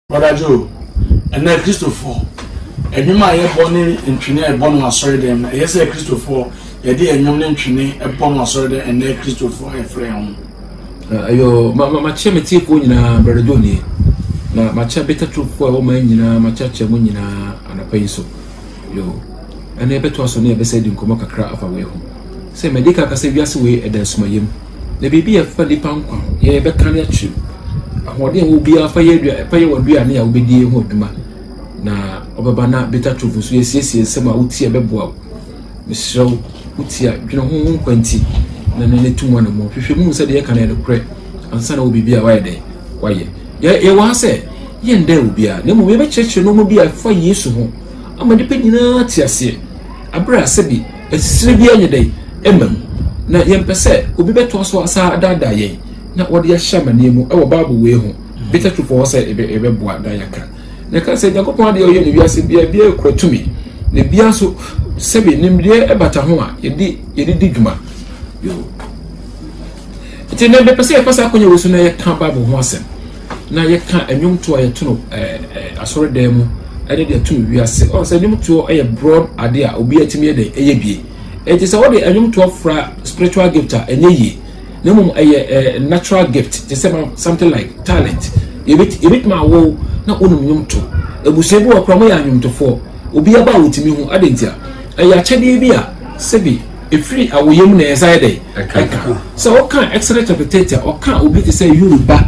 Brother Joe, and then Christopher, and you might have born in Trinity, a born was sorry them. Yes, Christopher, a dear young in Trinity, a born was sorry, and then Christopher, a friend. Ayo, my chairman, Brother Johnny. Na macha better troop for all men, macha munina, and a peso. Yo, and a better also never said in Komaka crack of away home. Say, Medica Casavias way at the Smayim. The baby a funny pound, ye better can at you. What will be a fire would be a near be dear Hodma. Na Obabana better troop was yes, some outia bebo. Miss Shaw, Utia, you know, 20, and then 2 1 more. If you move, said the can of crack, and son will be a wide day. Why, yeah, was it. Yen there will be a no more church, no more be a 4 years ago. I'm a depending on Tiasia. A brass sebi, a Sylvia day, Emma. Na yen per se, will be better also as I die. Not what the shaman name or Babu way home. Better to force a boy diaca. The can say, Go upon the university be a beer quote to me. The Biaso Sebi named dear Ebatahua, ye did digma. You. It's a never per se, first I was soon a camp Babu Watson. Now you can't a young to a tunnel, a sorry demo. I did a 2 we are say, oh, say, to a broad idea, or be a timid AAB. It is already a young to offer spiritual gift and ye. No more a natural gift, just something like talent. If it my woe, not one young to. A busebo or promoyam to 4, will be about to me who added ya. A yachadivia, Sebi, a free our young as I day. So, what kind excellent interpretator or can't be to say you back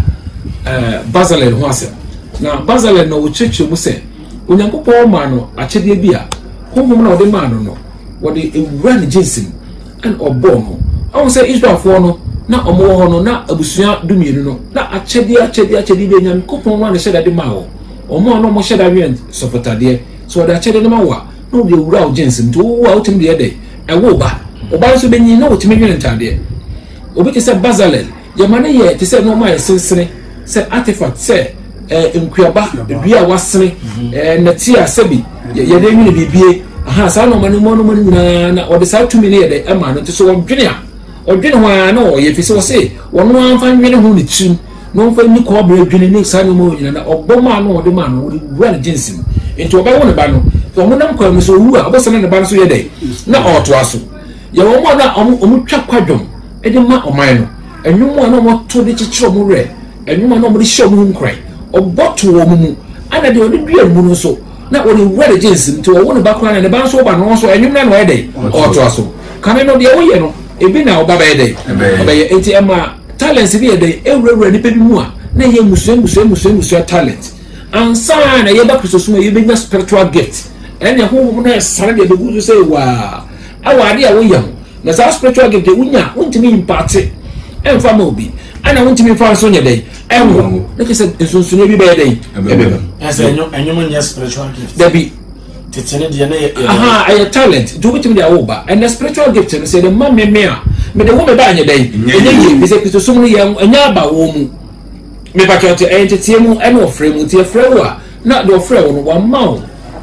Basil and Wasser. Now, Basil and no church will say, when you go poor man, a chedibia, whom no the man no, what the grand Jensen and or Bono. I will say Israel for no. Na omo no na abusua dumienu no na achedi and coupon one said at the mao omo no mo sheda wen sofotade so da achedi no mawa no de wura Jensen to out him the day e wo ba oba so benyi na wotime wen ntade obi te say Bazalel yamane ye te say no ma sensene say artifact say nkuaba bia wasene na tia sabi ye de nwini bibie aha sa no manu mo na o de sa tumi ne ye de e ma no te so wodwene a odwene ho na o ye fi so say wono anfa nwene ho ne trim no fa ni ko bra dwene ne sa no mo nyina na oboma no de ma no wura Jensen enti oba wo ne ba no so mo nam kwa so wu a obosana ne ba no so ye de na o to aso ye wo mo na omu twa kwadwom e de ma oman no enwum na mo to de chichiro mo re enwum na mo de hye mo nkran oboto wo mu ana de odi dua mu no so na wo de wura Jensen to wo ne ba kwa na ne ba so ba no so enwum na no ye de o to aso kan no de wo ye no ebi na oba be dey oba ye enti ema talents bi dey ewura ni pe bi mu a na ye musu talent ansa na ye ba Christosuma ye be nya spiritual gift ene ho na sare de be gudu say wa awade a wo ye ho na sa spiritual gift de wunya wontimi impact emfa ma obi ana wontimi fa so nya dey enwo na ke say ensunsun bi be dey ebe asa enyo nya spiritual gift debi titene de na ye aha ay talent do bitim de awoba and the spiritual gift say the man me a me de wo me ba anya dey enye bi say Christosum no ye anya aba wo mu me ba kyote entity mu e no frame mu tie frame wa na do frame wo no wa ma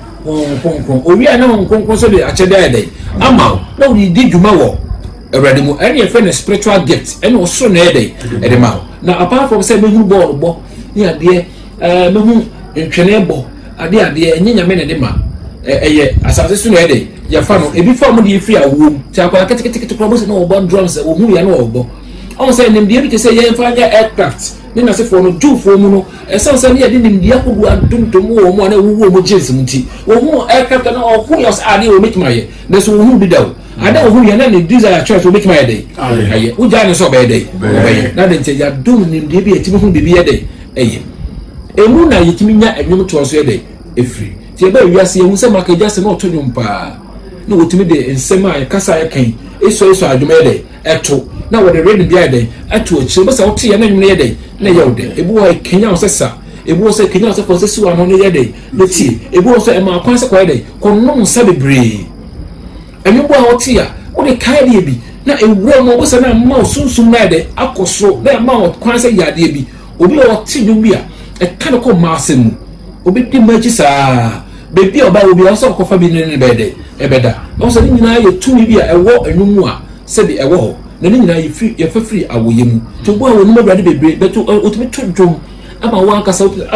wo owi ana wo so de achede dey ama na wo di dwuma wo awrade mu any e friend spiritual gift and so na dey e de ma na apart from say me hu ball bo ni ade me hu ntwene bo ade enye nyame ne de ma eye asase su no ede ya fa no ebi fa mo de free awom ti akwa ketekete promise no obo drums o hu ya no obo on say nim de bi te say ye fa ya aircraft ni na se fo no ju fo mu no esan say ye de nim de akodu aduntum wo mo na wo mo Jensen nti wo hu aircraft na o hu ya ade o meet my na so wo hu bi dawo ada o hu ya na ni desire church o meet my day aye wo ja ne so be day na de nti ya dum nim de bi etimi hu bi ye day eye emu na yetimi nya enwom to so ye day efri ti ebe wiase ehu se makaja se no to nyumpa na wotimi de nsema kasa kan eso adwuma de eto na wo de ready bia de eto achi be sa wote ya na nwune de na ye de ebu wa Kenya osesa ebu wo se Kenya osesa for se siwa no ne ye de le ti ebu wo se e ma kwan se kwa de ko no nsa bebre enyu bo a wote ya wo de kai de bi na ewura mo wo se na ma osunsum na de akoso na ma wo kwan se ya de bi obi o ti dwum bia e kan ko ma asemu obi di maji sa bebi oba obi also kofa bi ne bede ebeda o so ni nyina ye tumi bi a ewo enum a se bi ewo ho na ni nyina ye free awoyemu to bo a wonu mabra de bebre beto otumi to dwom ama wa kasa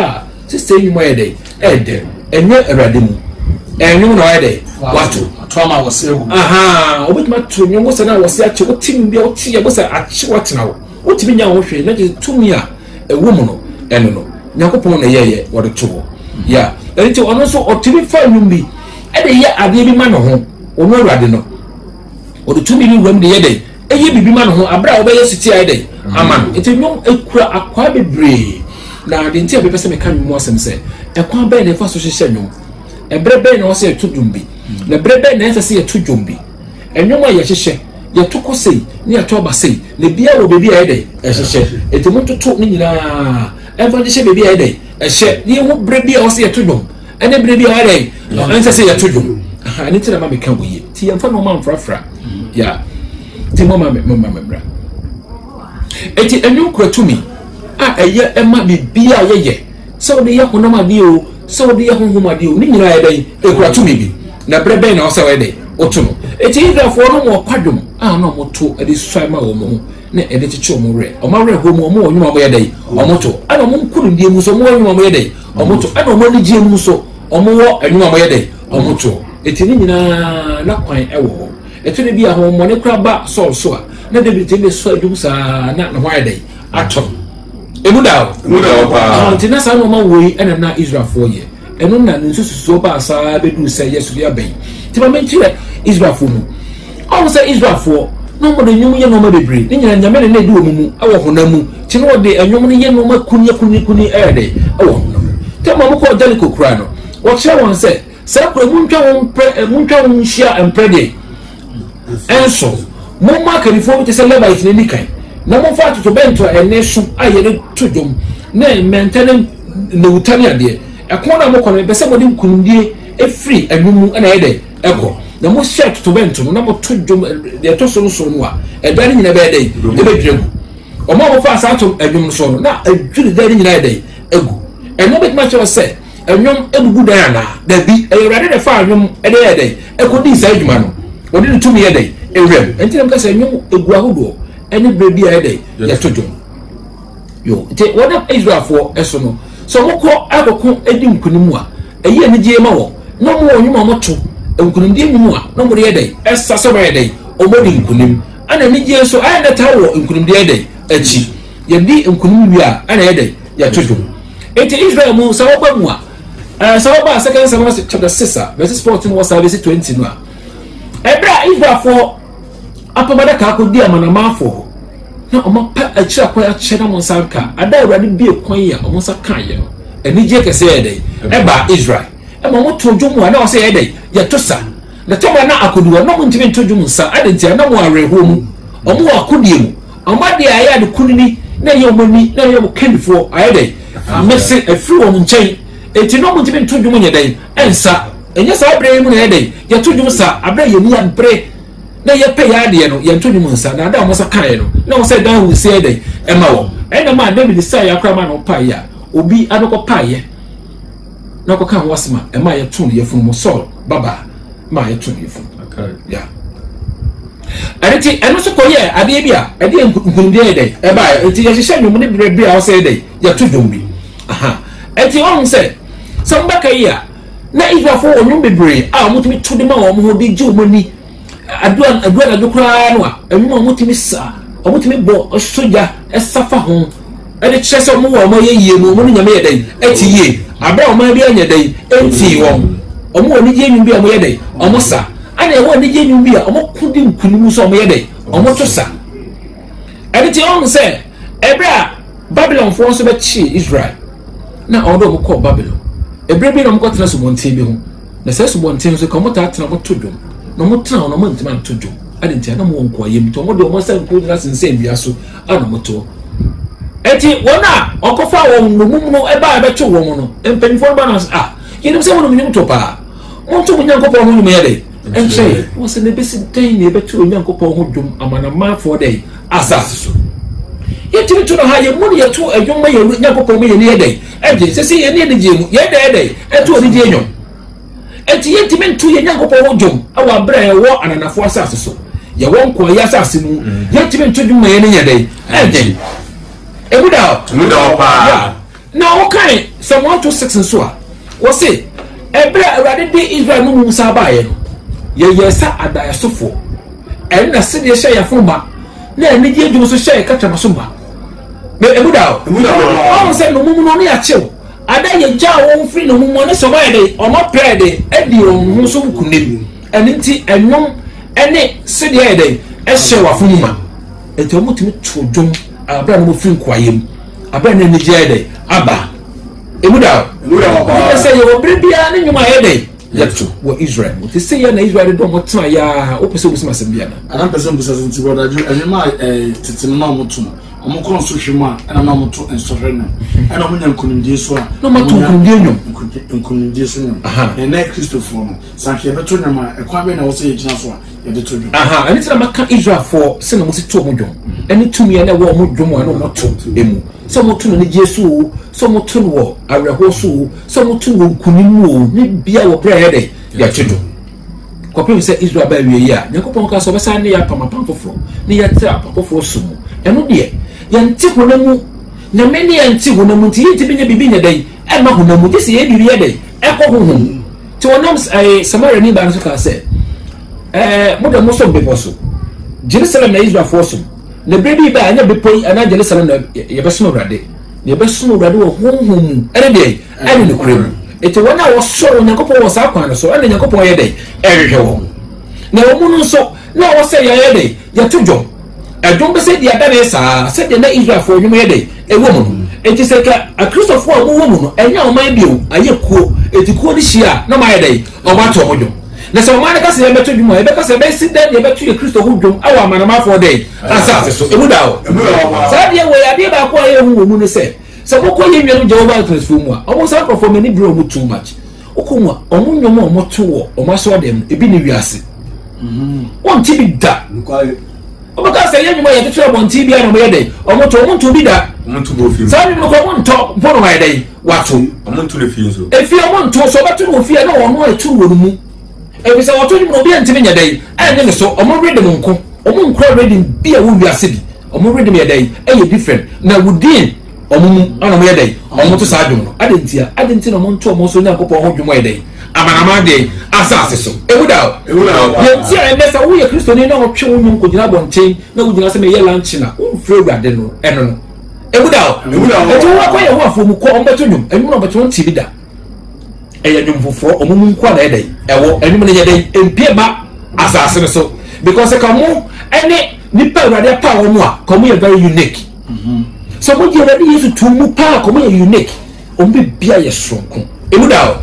sister you my day and you already and you know I day what trauma was say obit my two you was na was ya what team be what you was what now what me nya wo hwe na to me a woman no eno no nyakopon na ye what the two yeah and to ono so otimi fa nwum bi e de ye ade bi ma no ho ono awrade no o de 2 million wam de ye de eye bibi ma no ho abra obeye siti ai de ama enti nwum ekura akwa bebre na de ntia be pese me kan nwum asem se ekwa be na fa so hye nwum ebrebe na o se to dwumbi na brebe na ese se ye to dwumbi enwum a ye hye ye to kosei ni ato ba sei na bia wo bebi ai de hye enti mo toto ni nyina ever hye bebi ai de hye ni wo brebi a o se ye to dwum ene brebi ai de ese se ye to dwum ani tira ma me kan wo ye ti yemfa no ma mfrafra ya ti mama bra eti enyu kratumi a eye ema bibia yeye so de ye honam ade o so de ye honhom ade o ni nyina ye dai ekratumi bi na brebe na o se we dai otu no eti idrafo no mo kwadwom a no mo to ade swai ma wo mo na ede chichi mo re o ma re ho mo mo onwuma mo ye dai o mo to ana mo nkuru ndie mu so mo onwuma mo ye dai o mo to ana mo ni gie mu so o mo wo onwuma mo ye dai o mo to eti ni nyina na kwan ewo etu ne bia ho mo ne kra ba so so a na de bi te be so adwum sa na ho ye dai atom emuda pa antina sa no ma woi ena na Israel for ye eno na nsususo ba sa bedu se yesu ya ben ti ma mentire Israel for mu o se Israel for no mo de nyum ye no ma bebre ni nyina nyame ne na di omumu awo honamu ti no de anyum ne ye no ma kuni ede awo honamu te ma mo ko dali kokura no wo kire won se kura muntwa won hia emprede enso mo ma kanifo te se leba itine nikan na mo fa to bento ene su aye ne todom na mentene na utani ade ekon na mo kono be se mo de kunundie efri anwumu na ede eko na mo set to bento na mo todom de to so no a edani nyina be ede e be dwem o mo fa sa to anwum so no na adwiri dani nyina ede egu eno be ma cho se enwom ebugu dan na da bi eyurade de fa anwom ede ede ekodi sa adwuma no odi ne tumi ede ewrem enti nam ka se enwom egu ahodo ene brebi ede ya todom yo te wona Israel for eso no so moko akoko edi nkunimu a eye ne je ma wo no mo onwuma mo to nkunim die nyimu a no mo de ede esa so ba ede o mo di nkunim ana ne je so aya na tawo nkunim de ede achi ye di nkunim wi a ana ede ya todom enti Israel mu sa wo ba mu a sa wo ba 2 Samuel chapter 6 verse 14 was verse 20 no a ebra Israel for apabada ka ko di amanamafo na omo pa akira kwa akira mo sanka ada awrade bie kwan ya omo saka ye no eni je kese ye dai eba Israel e mo to dwom na o se ye dai ya tosa na toma na akoduwa no mo ntime to dwom sa adentia na mo areho mu omo akodie mu omo de aya de kunini na ye omo ni na ye mo kanifo aye dai mese afri wo nchen enti no mo ntime to dwom nye dai ensa enya sa abre mu na ye dai ya to dwom sa abre ye ni abre na ye pe ya de no ye ntoni mu nsa na da mo sa kan ye no na wo say dan hu say dey e ma wo e na ma David say ya kra ma no pa ya obi anoko pa ye na ko kan wasma e ma ye tun ye fun mo Saul baba ma ye tun ye fun okay ya areti eno so ko ye ade bia ade nkunde ye dey e ba enti ye hye nwum ne bre a wo say dey ye to dom bi aha enti won say samba kai ya na Israel for onwum bebre a mo tumi to de ma wo mo ho de ju mo ni adua na dokura no a enwuma mutimi sa omutimi bo soja esafa ho ene kyese mo wo mo ye yie mo mo nyame ye dai eti yie abra o ma bi anya dai enti wo omo oni je nyum bi o mo ye dai omo sa ana e wo ni je nyum bi a omo kudi nkunimu so omo ye dai omo to sa ene ti on se ebra Babylon fo so be chi Israel na odo mo ko Babylon ebra bi na mo ko tena so montin bi ho na se so montin so ko mo ta tena mo to dom no mo tena no mo ntima to dwom adentia na mo wonko ayem to mo de mo san ko na sense bia so ana mo to eti wona okofa won no mum no e ba be to won no empanifo ba na yenim se won no nim to pa mo to mo nyankopɔ ho nim ye de enche wo se ne besi den ne be to nyankopɔ ho dwom amana ma for dey asase so yetimi to no ha ye mo ne ye to adwom ma ye nyankopɔ mo ye ne ye dey eje se se ye ne de je mu ye dey eto oni je nyom enti yentime ntu ye nyankopɔ ho dwom awa bra ye wo ananafo asase so ye won ko ye asase nu yentime ntu dwom ye ne ye dey eje ebuda pa na o kan Psalm 126 nso a wo se ebra awurade de Israel no musa baaye no ye yesa adayesofo en na se de hye yafoma na eni die dwum so hye katama so ba me emuda o se no mumu no ne ya chew ada ye ja wo free no mumu ne so baaye de o no prede edi o hu so kunem eni nti enwom ene se de ye de hye wafoma enti o mutumi twodwom abra no free kwayem abra ne ni je de aba emuda o se ye obribia ne nwuma ye de yato wo Israel mo te say ya na Israel do mo tena ya o pese busima sembia na ana pese busima senti boda ju enema titinu na mo tuma omo kon so hwema ana na mo to ensore na ana mo nyankunimdie so a no ma to nkunimdie so na na Christopher no sanke ye beto nyama ekwa be na wo se ye gina so a ye de to dwom ani tena maka Israel for se na mo se to mo dwom ani tumi ya na wo mo dwom ana mo to emu so mo to no Jesu so mo to no areho so so mo to nkunimu ni bia wo bra ye de ya chedo kopem se Israel ba wie ya nyakopon ka so besa ne ya pamapam foforo ne ya tra papoforo so mo eno de yanti honamu na meni yanti honamu nti yiti bi ne bibi ne dai e ma honamu ti se ye biri ye dai e ko honhom ti wonam Samaria ni ba no ka se mo da mo so bebo so Jerusalem na Israel for so na brebi ba anya bepoi ana Jerusalem na ye beso urade ye beso urade wo honhom ene de ene ne kurem eti wona wo so Nyankopon wo sa kwan so ene Nyankopon ye dai ehwehwe wo na wo mu no so na wo se ye dai ye tudwo edom be se dia dane sa se de na Israel for nwum ye dai ewo mu eti se ka a Christopher wo wo mu no enya o man bio aye kuo eti kuo ni hia na ma ye dai o ma to modwo na se o man ka se ye beto dwum ye be ka se be si den ye beto ye Christo hu dwum awa manama for dai asa so emuda o sa de we ade ba ko aye hu mu no se boko ye nwenu Jehovah transfer mu a omo sa perform ni bro mu too much okomu omo nwom omo to wo omo so dem ebi ni wiase won ti bi da omo ka se ye nwuma ye tetre bon ti bi ana mo ye dey omo to bi da omo to bo fi sa ni mo ko won to bono wa ye dey wato omo to le fi so e fi omo to so ba to no fi na wono e tu wo mu e bi se wato ni mo bi antimi nya dey anye ne so omo ready mo nko omo nko ready bi a wo wiase bi omo ready me dey e ye different na wudin omumu ana mo yedai omo to sa dwom no adentia no mo nto mo so Nyankopon ho dwom yedai amanama de asase so ewuda yentia emesa wo ye Kristo ni na wo twe wonum ko gina bonten na wo gina se me ye lunch na wo free urade no eno no ewuda eto wo ko ye ho afomu ko ombeto dwom enu no beto nti bi da eye dwom foforo omumu nko na yedai ewo enu ne yedai empie ba asase so because ka mo ene nipa urade pa wo mo a ko mo ye very unique so mo je ready Yesu tumu pa ko mo unique o mbe bia ye sonko emuda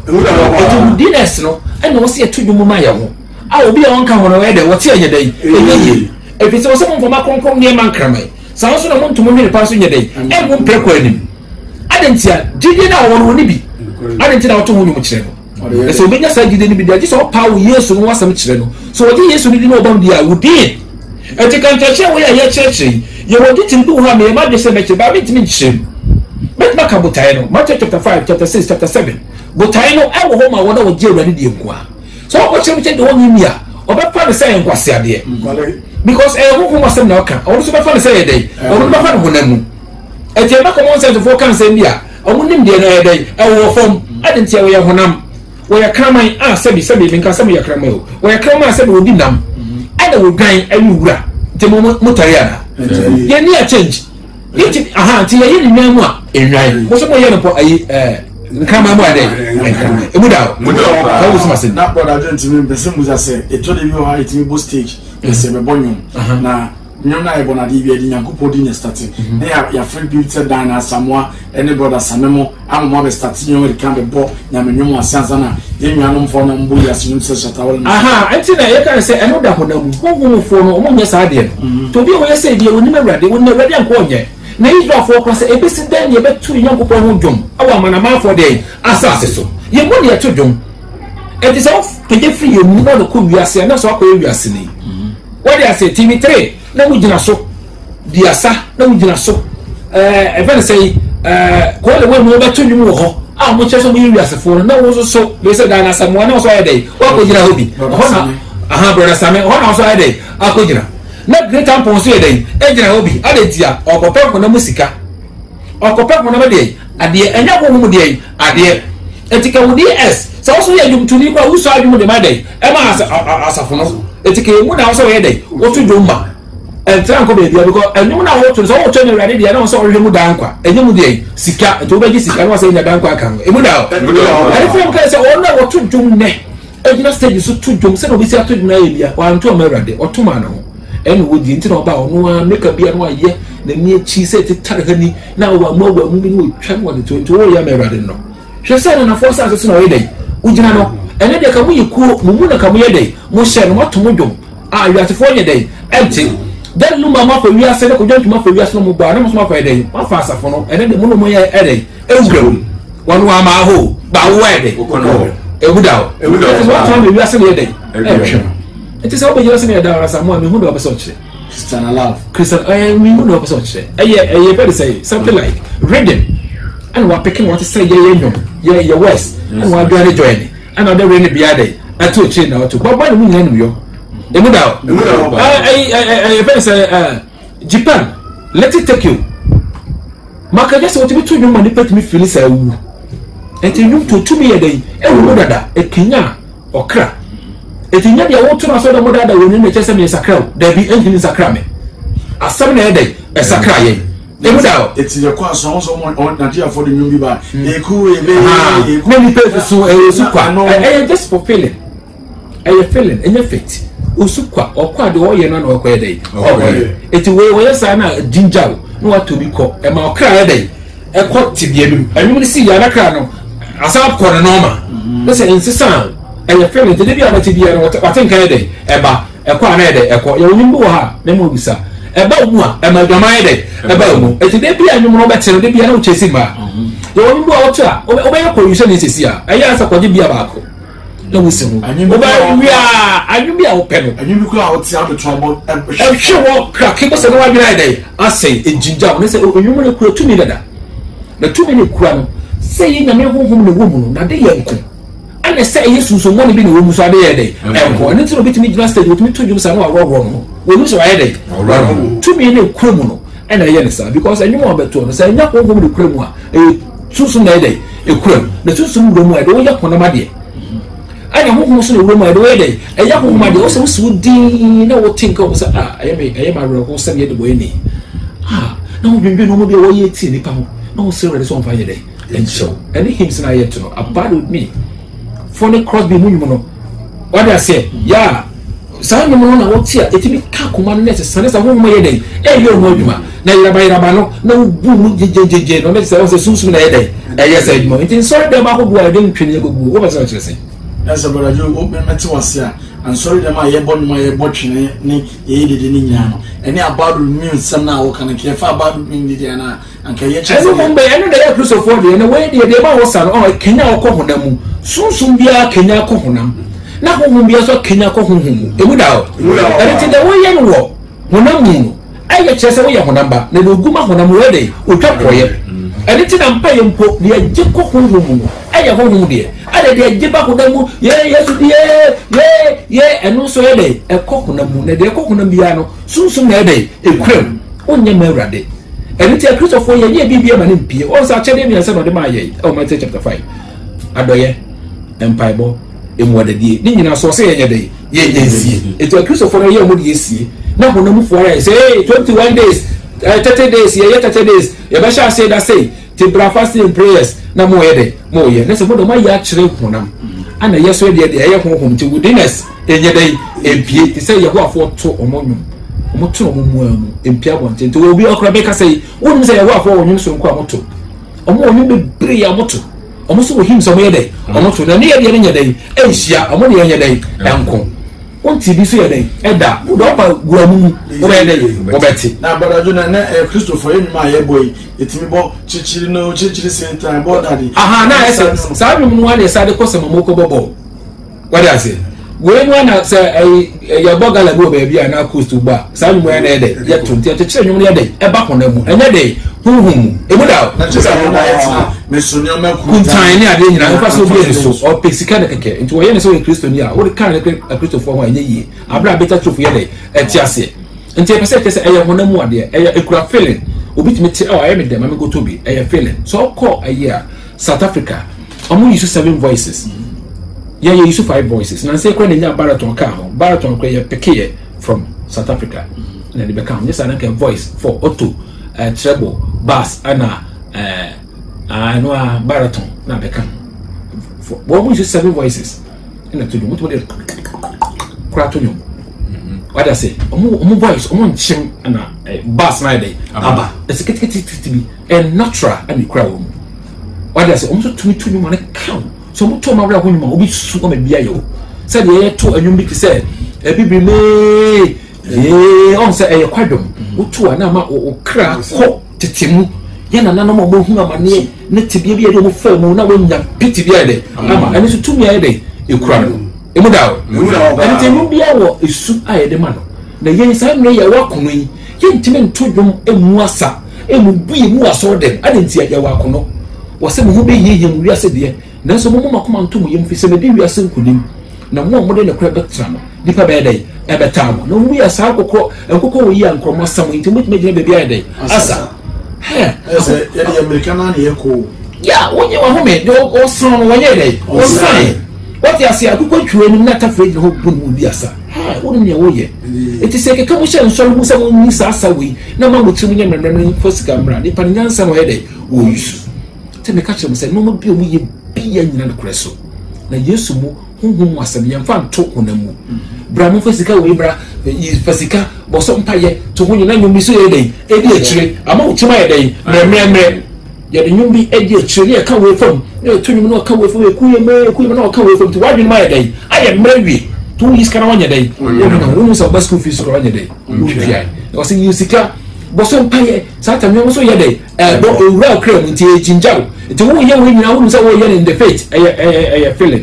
o diness no ena wo se etudwum ma ye ho a obi a wonka ho no we de wo te anye dai enye e fi se wo se mo foma konkron ne man kramai sa so na mo ntumo hwe pa so nye dai e mo preko anim adentia gidi na wo ni bi adentia na wo to ho nyum kire no so obi nya sa gidi ni bi dia je so pa wo Yesu no wasam kire no so wo je Yesu ni no obam dia wo din etikantache wo ye cheche ye wodi timdu ha me ma de se meche ba bitimi nchim betma ka botae no Matthew chapter 5 chapter 6 chapter 7 botae no e wo ho ma wona wo je urade de enko a so wo chim che de wo nyimi a obepa ne say enkwase ade because wo mo sem na oka wo so befa ne say dey wo no befa ne honamu etie ba ko mo sense fo kan say bia wo nim de na dey e wo fom adentia wo ye honam wo ye kraman a sebi bin ka sem ye kraman o wo ye kraman sebi wo di nam ada wo gan ayi wura te mo mutariana ye ni a change yiti ti ye ni nwamu a enwan mo so mo ye no po ayi nkama mo ade emuda ka wo smase na brother gentleman bese mu say eto de bi ho ha itimi bo stage ese be bonyo na nyom na ebo na di bi adi Nyankopon di ne starting na ya friend bi tse dan na Samoa ene brother Samemo ammo be starting nyom kan be bo nyame nyom asansa na ye nwanom fo no mbo ya sinum se shatawol anti na ye kan say eno da honamu honhom fo no omo nya sa ade no to bi wo ye say bi woni mawrade woni awrade anko onye na Israel fo kwa say ebesi dan ye betu Nyankopon ho dwom awa manama fo de asase so ye mo ne to dwom e di so keje free ye mu no ko wiase na so akọ wiase ni what they say Timmy 3 na mu gina so diasa na mu gina so even say ko le we mu betu dwom wo ho a mo che so mu wiase fo na wo so be say dan na Samoa na so ya dey wa ko gina hobi ho na brother Same ho na so ya dey akọ gina na great tampon so ya dey e gina hobi adetia okope ko na musika okope ko na be dey ade enya honhom de ade etika wo DS so so ye dwumtuni kwa wo so adwum de ma de e ma asafo no etika mu na so ye de wo to dwumma entra nko be bia because enwum na wo to so wo to ne ready de na so wo hwemu dan kwa enyum de sika to be gi sika na so nya dan kwa kan emu da e fi nka se wo na wo to dwum ne ejina stage so to dwum se no bi se to dwum na ye bia wa nto ma ready otuma na ho enu wo di nti na oba ono a make bia no aye na ni chi se titare hani na wa mo wa mu bi no twam wa to wo ya ma ready no hwese na force asese na we dey ujina no ene de ka mu yiku mu na ka mu ye dey mu hye no mato dwom a wiatefo ye dey enti dan lu mama fa wiase de ko dwom ma fa wiase no mu ba na mo so ma fa dey ma fa asafo no ene de mu no mo ye dey ewuram wonu wa ma ho ba wo dey ewudawo wa fa me wiase ye dey enti se obe wiase ne da rasa mo me hu do be so kire Christian alive Christian me hu do be so kire eye better say something like rhythm and what picking what to say yeah west and what do join and other rainy biade at to chain now to but when we know you emuda I say Japan let it take you maka just what to you money pet me feel say wu enti you to me a day e wo dada e Kenya okra enti nya dia wo to na so da modada wo ni me chese me sakra da bi engine sakra me asam na e day e sakra ye emuda it's your class so on Nigeria for the new ba eku many people so usukwa just for feeling feeling enya fit usukwa okwa de oye na okwa dey eti we say na ginger no wa to bi ko e ma okra dey e ko tibiedum anum ni si ya na kra no asap ko no normal na say insisa feeling de bi ana tibia no watenka dey e ba e ko ana dey e ko ye onimbu wo ha na mo bisa eba mu a e ma dwama dey eba mu eti de bia anum no betere de bia na uchesi ma ye onimbu a otu a obeye ko yuse ni sesi a eya asa kwaje bia ba ko na wo se hu oba wi a anum bia wo pe no anum ko a oti am trouble e hwe wo crack ko se no wa bia dey asay e jinja wo se onum ne kura tumi dada na tumi ne kura no se yi na me honhom ne wo mu no na de ye nko ana se yesu so mo ne bi ne wo mu so ade ye dey enko ne tiro bitimi gina stage bitimi to jum sa no wa ro no wo mu so aye dey tumi ne kura mu no ana ye ne sa because anum o beto no se nya honhom ne kura mu a susu na dey e kura na susu mu do mu ade wo ya kona ma de anya honhom so ne wo mu ade wo dey e ya honhom ade wo se wo su din na wo think o se aye ma ro ko se ye de bo ni na wo dwendwe no mo bi wo ye ti nipa ho na wo se re so on fa ye dey and so any hymns na yet to know abide with me for the cross be mu no what I say yeah sa no na wo ti a etimi ka kuma no nese sane sa honhom ye dey e ye no adwuma na yiraba no na wo bu mu jejeje no nese se sunsun na ye dey e yes adwuma ntin sorry dem akobu a dem twene akobu wo ba se kire sen asa brother jo o meti wase a and sorry dem a ye bɔ no ye bɔ twene ne ye dede ni nya no ene abadu mi nsam na wo kan ke fa abadu mi dede na anka ye chese ene mo mbe ene da ye Christopher de ene we de ba wo sa no o Kenya okɔ honam sunsun bia Kenya akɔ honam na honhom bia so Kenya akɔ honhom emu da o ene ti da wo ye no wo honam mu aye chese wo ye honam ba na oguma honam we de otwa koye ene ti na mpa ye mpo de agye kɔ honhom mu aye honhom de ade de agye ba honam mu ye yesu ye eno so ye de ekɔ honam mu na de ekɔ honam bia no sunsun na de ekrem onye mawrade ene ti Christopher ye bibia ma ne mpie o sa chede mi ansa no de ma ye o Matthew chapter 5 adoye empaibo emwadadie ni nyina so se ye de ye nsie eto Christopher ye mo de esie na honam fu ara say 21 days 30 days ye 30 days ye ba sha say that say ti bra fasting and prayers na mo ye de mo ye na se mo do ma ya kire honam ana yeso de ye honhom ti goodness enye dai empie ti say ye ho afo to omonyum omoto omomuamu empia bonte to obi okra be ka say wonu say ye ho afo wonyum so nko amoto omo onyu be bere ya moto omo so him so mo ye dai omoto na ne ye de nya dai enhia omo de nya dai enko onti bi so ye dai eda wo do pa guamu wo be dai wo beti na barajo na Christopher ye ma ye boy etimi bo chichiri no chichiri center bo daddy na ese sa bi mu wane sa de ko se mamoko bobo what I say we no na say ya bogala bi o ba bia na coast ba sa ni mo ya na ede ya tonti te kire nwum ya de e ba kona mu enya de huhum e mu da na chesa na ya me so ni o me kuntan ni ade nyina fa so bi so o pesika de keke nti wo ye ne so Kristo ni a wo kan ne Kristo fo ho anya yi abra beta trofu ya de e ti ase nti e pese kese e ye honam ade e ekura feeling obitimi oh I am dem am go to be feeling so call a year South Africa amu use 7 voices yeah you use 5 voices na say kwa nya baraton ka ho baraton kwa ye peke from South Africa na they become yes an voice for auto treble bass ana no baraton na become for we use 7 voices ina to do what they krato nyom what I say omo voice omo nchim ana bass na dey aba eseketiti bi and natural and crowd what I say omo to me to nyom na count so mo to ma bra ho nyom obi su ko ma bia yo say dey to anyom bi say bibiri me on say kwadom wotu ana ma okra ko tetemu ye na nanom mo hu amane ne tibia bia de mo fa mu na wonya pitibia de ama ene so tumi ya de ekura no emudawo ene temu bia wo esu ayede ma no na ye sa no ye wakono yi ye ntime ntodwom emu asa emu bui mu aso dem ade ntia ye wakono wo se mo hu be ye mu wiase de na so mo makoma ntom ye mfi se me de wiase nkunim na mo de ne kura betra no dipa be dey ebetamo no mu ya sa akoko wo yi ankromo sam nti mo time gina be bia dey asa ese ya di americana ne yeko ya wonye wa home de o son wonye dey o sai what ya say akoko twa ni na ta fridge ho bu mu bi asa wonu ne wo ye eti se ke ka mo hye nsoro mu sam ni sa asa wi na ma mo trim nya mmemmem fosika mra ni pan nyansa no he dey wo yusu te me ka chere mo se no mo bi o mu ye bia nyina no kreso na yesu mu hunhum asem yemfa nto honamu bra mo fasika we bra fasika bo so mpaye to hunyi na nyumbi so ye dey edi akire ama uchima ye dey mremremre ye de nyumbi edi akire ne ka we fam e to nyum no ka we fam e kuye no ka we fam to wadwin ma ye dey aye mrewie to yi skana wanya dey na wo so ba school fees ko wanya dey wo fia o se yusika bo so mpaye satan nyum so ye dey bo ewura okra mu nti e jinjawo nti wo ye we nyina wo so wo ye in the faith e feeling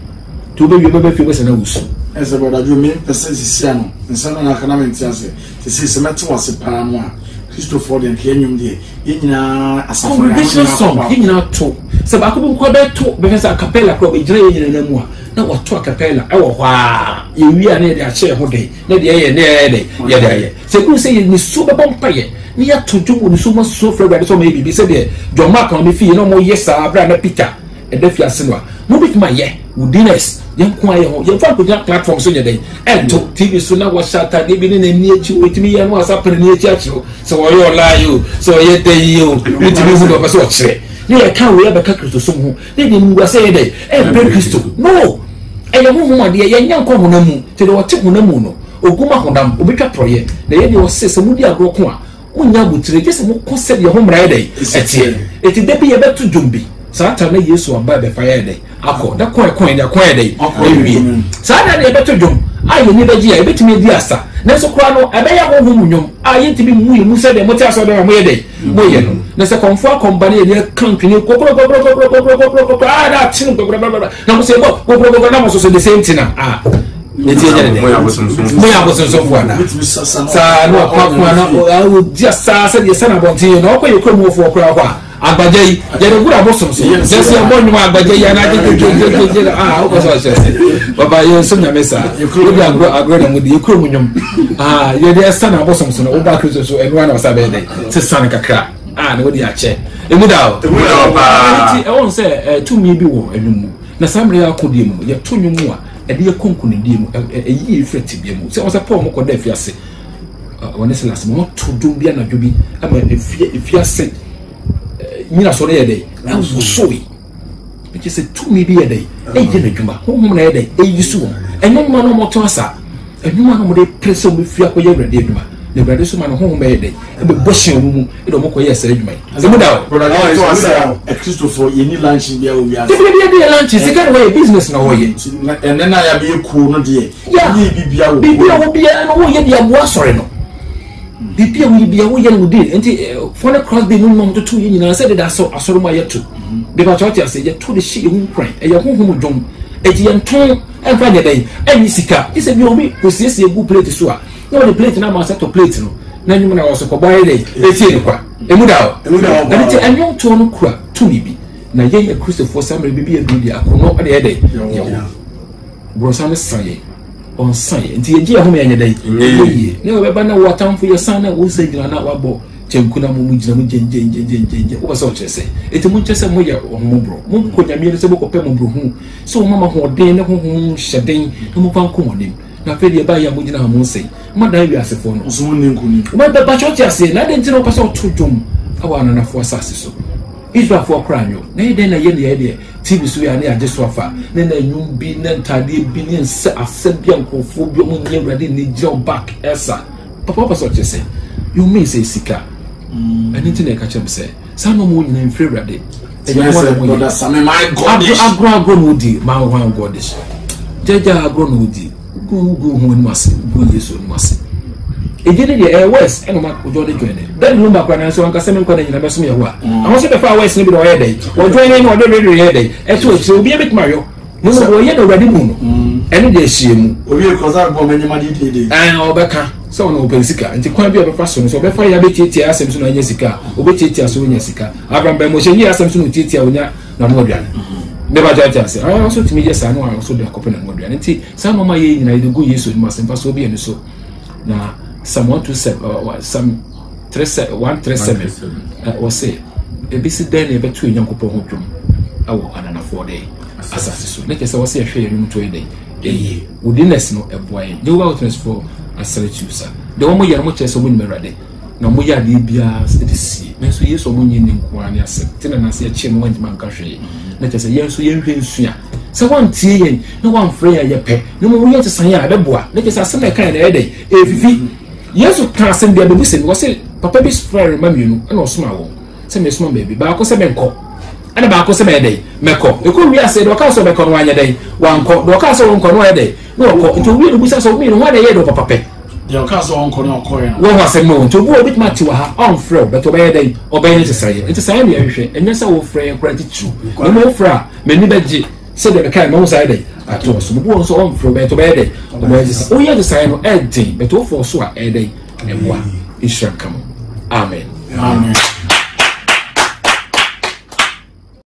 to be you be na wusu ese brother you me person sisia no nsana na kana mentiase se se mete wase pa no a Christopher den kenyum de yenyina asafo ya song yenyina to se ba ko bi ko be to be se acapella ko be jira yenyina na mu a na wo to acapella e wo hwa ye wi a na de a che ho de na de ye de ye de ye se ku se ni so be bompa ye ni ya to jomo ni so ma so fra ba de so ma bi se de John Mark on me fi no mo yesa abra na Peter e da fi ase no a mo bit ma ye woodiness yenko aye ho yenfa ko ja platform so nyedai ento TV so na washata de bi ne ni echi wetimi ye no asa pere ni echi achiro so wo yo lie you so ye dey you wetimi hu do ba so chire ne ye kan we be ka Kristo so hu ne de ngwa se ye dey be Kristo no e ye hu mo de ye nyanko ho na mu te de wo te ho na mu no oguma hodam obetwa proye na ye de wo se mu di agro ko a munya butire je se mu ko se de ho mra ye dey etie eti de bi ye betu jombi satan na Yesu amba be fire dey akọ da coin dey ewie sada na ebeto dwom aye ni beji ya ebetimi di asa na so kura no ebe ya ho hu nyom aye ntimi mu se de mo ti aso de mo ye dey mo ye no na se konfo akombani e kampini kokoro da tin na mo se bo na mo so the same thing na neti enye de mo ya bosunso fo ana sa no akwa na o dia sa se de sana bonti no ko ye ko mo fo kura kwa agbaje jere gura bosom so jese mbonyu agbaje ya na je o so so baba yo so nya mesa yo bi agro na mudi ekro munyom yo de esa na bosom so no oba Kristo so enwa na osabe dey se san kakra na wodi a che emuda ba ti e won se tumi bi wo enum na samre ya akodi mu ye tonyum a e de konku ne die mu yi efreti bi mu se o se Paul mo ko da fiase woni se las mo to dum bia na dwobi ama fiase nyina so ye dey na wo soyi because se tumi bi ye dey e je na dwuma honhom na ye dey e yisu enum ma no mo to asa enum ma no mo dey pressure mo fia ko ye brade dwuma le brade so ma no honhom ye dey e be boshin mu e do mo ko ye sere dwuma se mu da brother to asa e Christopher ye ni lunch bia o bia de lunch se kan way business na wo ye and then I be cool no de ye bibia wo bibia no wo ye dia bo asore no bibia wo bia wo ye no de enti for the cross be no mo to ye nyina se de da so asoro ma ye to de ba church ase ye to de shi hu kran e ye honhom dwom e je nton e fa de dai e sika ise bi obi ko siesie gu plate so a no the plate na ma set to plate no na nyum na wo so ko boy dey e tie ni kwa emuda na ti enyon to no kura to ni bi na ye Christopher Samuel bibi e du dia akono e dey bro sam sai on sai nti ye ji ahome anye dai ye ne we ba na watamfo ye san na wo se gina na wabo chenkuna mu mujina mu jenje o ba so chese eti mu chese mo ya ohomobro mu ko nyame se bo ko pe mo bro hu so mama ho den ne ho hyeden no mo fan ko monim na fe de ba ya mujina mo sei ma da wi asefo no so ne nkuni ma da ba church ase na de ntino pa so to dwom awa na fo asase so Israel for cranyo na ide na ye de TV so ya na age so afa na nyum bi na ntade bi ne nse asem bi ankofo bi mo nye ready ni job back esa papa so chese you mean say sika and internet catch them say some of you in free ready brother Sammy my god agro no di my one godish jaja agro no di go hu ni mase go yeso ni mase ejene de west eno ma ojo de join then no back na so anka seme kwa na nyina beso me ho a awon so be fa west ni bi do ye dey o join ni o de ye dey e to se obi e bit mario no no ye do ready mu no eno de hie mu obi e koza gbo menyama di dey obeka so no open sika nti kwan bi obefa so no so obefa ya betietia asem so no anya sika obetietia so nya sika abraham be mo hye asem so no tietia onya na no aduane ne ba jaja se I also timi yes anu so de akopɛ na no aduane nti sa mama ye nyina de go yeso ni masem so obi ene so na some 127 some 137 was say e bi si den e betu nyankopɔ ho dwom awo ananafo de asase so ne kese was ye hwe enu to ede witness no eboy the witness for asaletusa the one mo chese mo nymerade na mo ya de bia sedisi me so yeso mo nyi nko ani ase tena na se che mo wanjima nka hwe na chese yeso ye hwe nsua se wan tie yen na wan frɛ ya ye pɛ na mo ye tsan ya beboa na chese asem na kan na ede efifi yeso ka asem bia be se wo se papa bi frɛ mamienu na osoma wo se me soma baby ba ko se menko ana ba ko se me dey meko e ko wi ase do ka so meko no anya dey wanko do ka so wonko no anya dey no ko nto wi do busa so mi no wa dey ye do papa pe de o ka so wonko no ko ya wo wa se no nto bu obit ma ti wa ha on frɛ but obey dey obey ni tsaye nti saye na hwehwe enya sa wo frɛ kwati tu no mo fra me ni beje se de ka no saye dey ato so bu won so on frɛ but obey dey obey tsaye o ye tsaye no edin but o for so a dey eboa isha kam amen amen